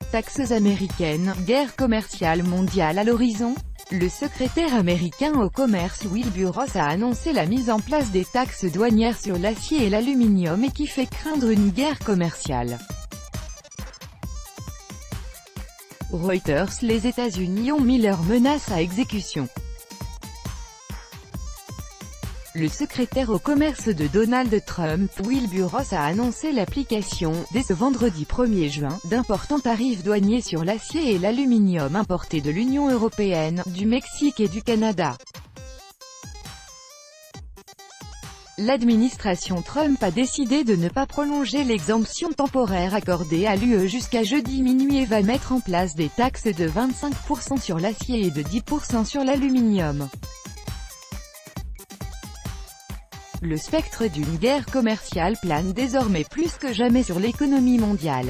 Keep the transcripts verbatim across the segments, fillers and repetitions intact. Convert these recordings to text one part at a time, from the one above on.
Taxes américaines, guerre commerciale mondiale à l'horizon? Le secrétaire américain au commerce Wilbur Ross a annoncé la mise en place des taxes douanières sur l'acier et l'aluminium et qui fait craindre une guerre commerciale. Reuters. Les États-Unis ont mis leurs menaces à exécution. Le secrétaire au commerce de Donald Trump, Wilbur Ross, a annoncé l'application, dès ce vendredi premier juin, d'importants tarifs douaniers sur l'acier et l'aluminium importés de l'Union européenne, du Mexique et du Canada. L'administration Trump a décidé de ne pas prolonger l'exemption temporaire accordée à l'U E jusqu'à jeudi minuit et va mettre en place des taxes de vingt-cinq pour cent sur l'acier et de dix pour cent sur l'aluminium. Le spectre d'une guerre commerciale plane désormais plus que jamais sur l'économie mondiale.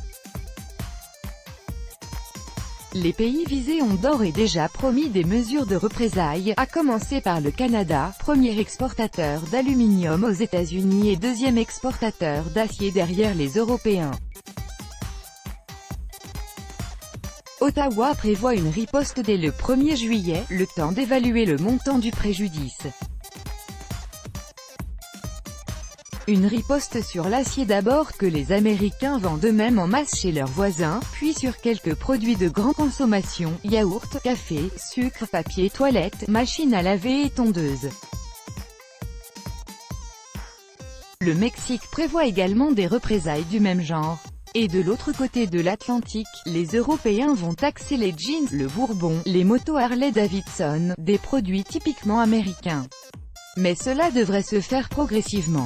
Les pays visés ont d'ores et déjà promis des mesures de représailles, à commencer par le Canada, premier exportateur d'aluminium aux États-Unis et deuxième exportateur d'acier derrière les Européens. Ottawa prévoit une riposte dès le premier juillet, le temps d'évaluer le montant du préjudice. Une riposte sur l'acier d'abord que les Américains vendent eux-mêmes en masse chez leurs voisins, puis sur quelques produits de grande consommation, yaourt, café, sucre, papier toilette, machine à laver et tondeuse. Le Mexique prévoit également des représailles du même genre. Et de l'autre côté de l'Atlantique, les Européens vont taxer les jeans, le bourbon, les motos Harley-Davidson, des produits typiquement américains. Mais cela devrait se faire progressivement.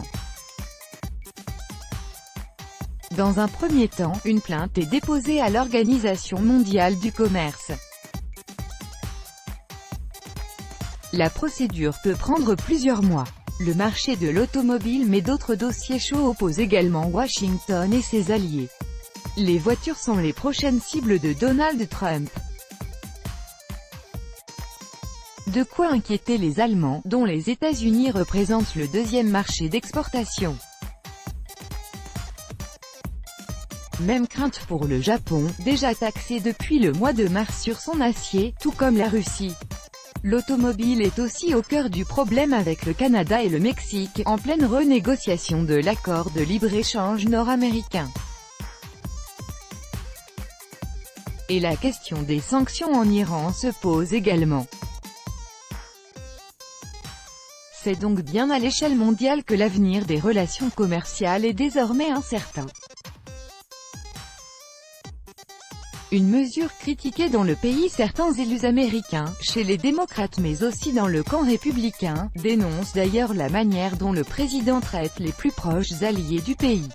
Dans un premier temps, une plainte est déposée à l'Organisation mondiale du commerce. La procédure peut prendre plusieurs mois. Le marché de l'automobile mais d'autres dossiers chauds opposent également Washington et ses alliés. Les voitures sont les prochaines cibles de Donald Trump. De quoi inquiéter les Allemands, dont les États-Unis représentent le deuxième marché d'exportation. Même crainte pour le Japon, déjà taxé depuis le mois de mars sur son acier, tout comme la Russie. L'automobile est aussi au cœur du problème avec le Canada et le Mexique, en pleine renégociation de l'accord de libre-échange nord-américain. Et la question des sanctions en Iran se pose également. C'est donc bien à l'échelle mondiale que l'avenir des relations commerciales est désormais incertain. Une mesure critiquée dans le pays, certains élus américains, chez les démocrates mais aussi dans le camp républicain, dénoncent d'ailleurs la manière dont le président traite les plus proches alliés du pays.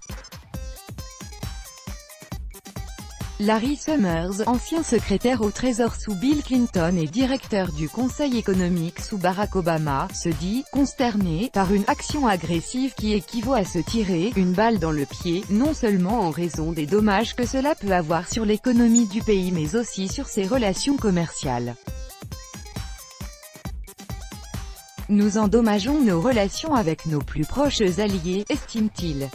Larry Summers, ancien secrétaire au Trésor sous Bill Clinton et directeur du Conseil économique sous Barack Obama, se dit « consterné » par une action agressive qui équivaut à se tirer une balle dans le pied, non seulement en raison des dommages que cela peut avoir sur l'économie du pays mais aussi sur ses relations commerciales. Nous endommageons nos relations avec nos plus proches alliés, estime-t-il.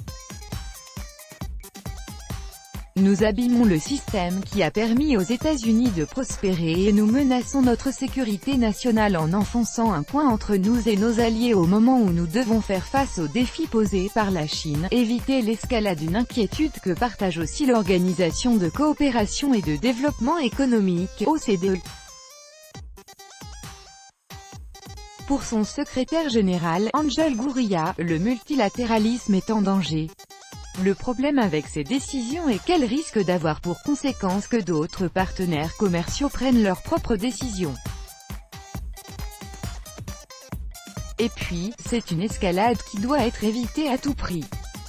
Nous abîmons le système qui a permis aux États-Unis de prospérer et nous menaçons notre sécurité nationale en enfonçant un point entre nous et nos alliés au moment où nous devons faire face aux défis posés par la Chine, éviter l'escalade, une inquiétude que partage aussi l'Organisation de coopération et de développement économique, O C D E. Pour son secrétaire général, Angel Gurria, le multilatéralisme est en danger. Le problème avec ces décisions est qu'elles risquent d'avoir pour conséquence que d'autres partenaires commerciaux prennent leurs propres décisions. Et puis, c'est une escalade qui doit être évitée à tout prix.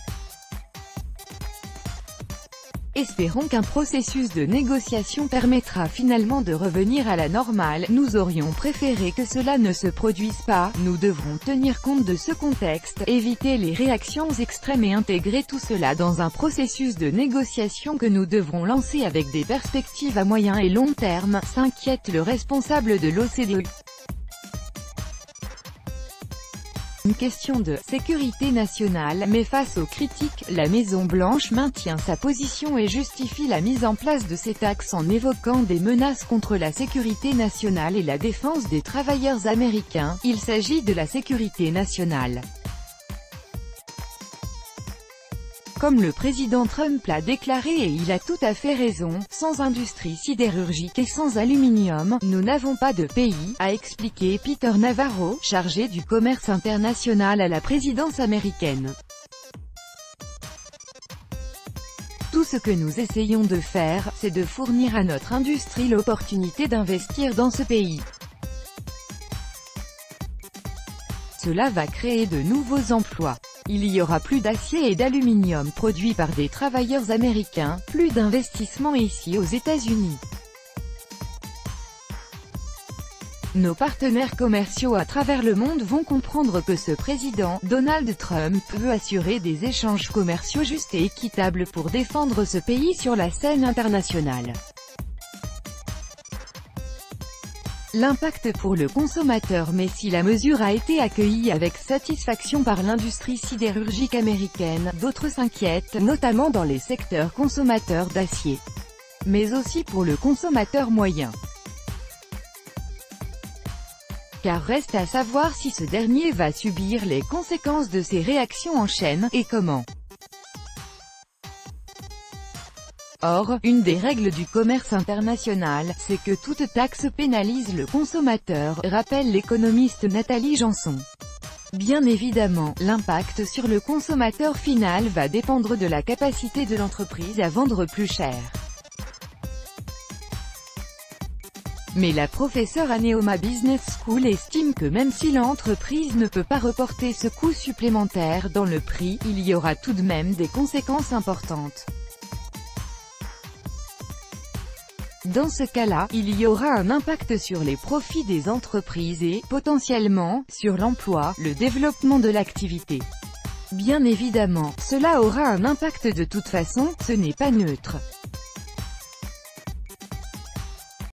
Espérons qu'un processus de négociation permettra finalement de revenir à la normale. Nous aurions préféré que cela ne se produise pas. Nous devrons tenir compte de ce contexte, éviter les réactions extrêmes et intégrer tout cela dans un processus de négociation que nous devrons lancer avec des perspectives à moyen et long terme, s'inquiète le responsable de l'O C D E. Une question de sécurité nationale, mais face aux critiques, la Maison-Blanche maintient sa position et justifie la mise en place de ces taxes en évoquant des menaces contre la sécurité nationale et la défense des travailleurs américains. Il s'agit de la sécurité nationale. Comme le président Trump l'a déclaré et il a tout à fait raison, sans industrie sidérurgique et sans aluminium, nous n'avons pas de pays, a expliqué Peter Navarro, chargé du commerce international à la présidence américaine. Tout ce que nous essayons de faire, c'est de fournir à notre industrie l'opportunité d'investir dans ce pays. Cela va créer de nouveaux emplois. Il y aura plus d'acier et d'aluminium produits par des travailleurs américains, plus d'investissements ici aux États-Unis. Nos partenaires commerciaux à travers le monde vont comprendre que ce président, Donald Trump, veut assurer des échanges commerciaux justes et équitables pour défendre ce pays sur la scène internationale. L'impact pour le consommateur. Mais si la mesure a été accueillie avec satisfaction par l'industrie sidérurgique américaine, d'autres s'inquiètent, notamment dans les secteurs consommateurs d'acier. Mais aussi pour le consommateur moyen. Car reste à savoir si ce dernier va subir les conséquences de ces réactions en chaîne, et comment. Or, une des règles du commerce international, c'est que toute taxe pénalise le consommateur, rappelle l'économiste Nathalie Janson. Bien évidemment, l'impact sur le consommateur final va dépendre de la capacité de l'entreprise à vendre plus cher. Mais la professeure à Neoma Business School estime que même si l'entreprise ne peut pas reporter ce coût supplémentaire dans le prix, il y aura tout de même des conséquences importantes. Dans ce cas-là, il y aura un impact sur les profits des entreprises et, potentiellement, sur l'emploi, le développement de l'activité. Bien évidemment, cela aura un impact de toute façon, ce n'est pas neutre.